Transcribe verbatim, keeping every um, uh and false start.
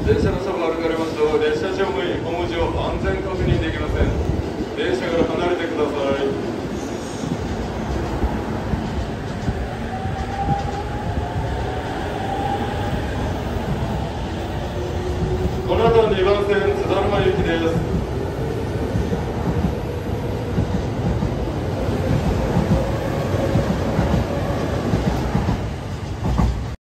電車のそばを歩かれますと、列車乗務員保護上安全確認できません。電車から離れてください。この後にばん線津田沼行きです。